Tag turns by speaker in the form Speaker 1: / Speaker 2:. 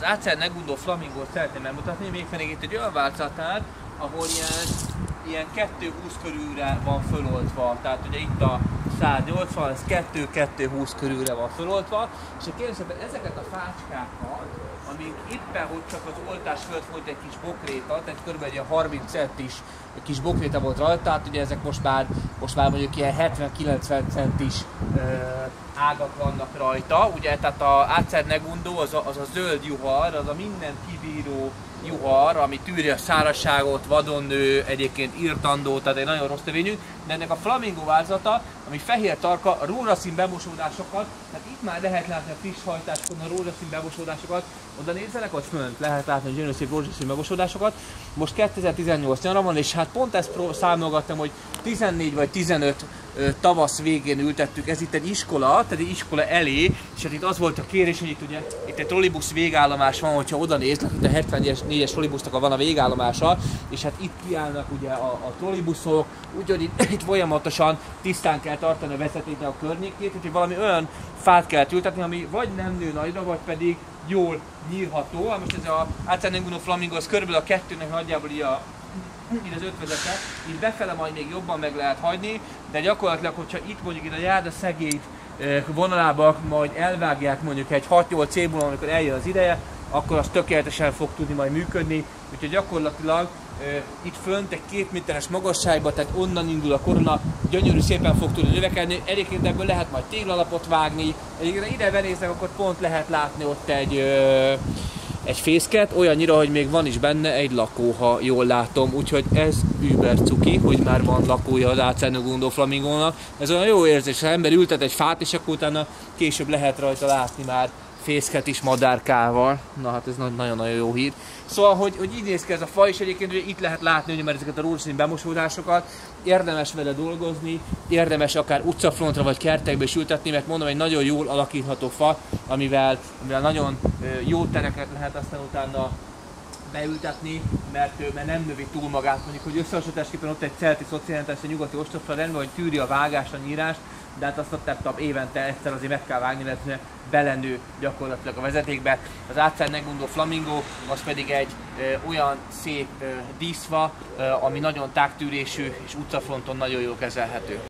Speaker 1: Az Acer Negundo Flamingót szeretném megmutatni, mégpedig itt egy olyan változatnál, ahol ilyen 220 körülre van föloltva. Tehát ugye itt a 180, ez 220 körülre van föloltva. És kérem szépen ezeket a fácskákat, amik éppen hogy csak az oltás fölött volt egy kis bokréta, tehát kb. Egy 30 centis kis bokréta volt rajta, tehát ugye ezek most már mondjuk ilyen 70-90 centis ágak vannak rajta, ugye, tehát a Acer Negundo az a zöld juhar, az a minden kibíró juhar, ami tűri a szárazságot, vadon nő, egyébként irtandó, tehát egy nagyon rossz növényű, de ennek a flamingo változata, ami fehér tarka, a rózsaszín bemosódásokat, tehát itt már lehet látni a friss hajtáskon a rózsaszín bemosódásokat, oda nézzenek, ott fönt lehet látni a gyönyörű szép rózsaszín bemosódásokat. Most 2018 nyara van, és hát pont ezt számolgattam, hogy 14 vagy 15 tavasz végén ültettük, ez itt egy iskola, tehát egy iskola elé, és hát itt az volt a kérés, hogy itt ugye itt egy trollibusz végállomás van, hogyha oda néznek, itt a 74-es trollibusznak van a végállomása, és hát itt kiállnak ugye a trollibuszok, úgyhogy itt folyamatosan tisztán kell tartani a vezetéknek a környékét, úgyhogy valami olyan fát kell ültetni, ami vagy nem nő nagyra, vagy pedig jól nyírható. Most ez az Acer Negundo Flamingo, az körülbelül a kettőnek nagyjából így az ötvözete, így befele majd még jobban meg lehet hagyni, de gyakorlatilag, hogyha itt mondjuk itt a járda szegélyt vonalába majd elvágják mondjuk egy 6-8 célból, amikor eljön az ideje, akkor az tökéletesen fog tudni majd működni, úgyhogy gyakorlatilag itt fönt egy 2 méteres magasságban, tehát onnan indul a korona, gyönyörű szépen fog tudni növekedni, egyébként ebből lehet majd téglalapot vágni, egyébként ide benéznek, akkor pont lehet látni ott egy fészket, olyannyira, hogy még van is benne egy lakó, ha jól látom, úgyhogy ez über cuki, hogy már van lakója az Acer Negundo Flamingónak. Ez olyan jó érzés, ha ember ültet egy fát, és akkor utána később lehet rajta látni már fészket is madárkával. Na hát ez nagyon-nagyon jó hír. Szóval, hogy így néz ki ez a faj, és egyébként ugye itt lehet látni, hogy már ezeket a rózsaszín bemosódásokat, érdemes vele dolgozni, érdemes akár utcafrontra vagy kertekbe is ültetni, mert mondom, egy nagyon jól alakítható fa, amivel nagyon jó tereket lehet aztán utána beültetni, mert nem növi túl magát. Mondjuk, hogy összehasonlításképpen ott egy celti szociális, egy nyugati ostrovfa rendben, hogy tűri a vágást, a nyírást, de hát azt a évente egyszer azért meg kell vágni, mert belenő gyakorlatilag a vezetékbe. Az Acer Negundo Flamingo az pedig egy olyan szép díszfa, ami nagyon tágtűrésű és utcafronton nagyon jól kezelhető.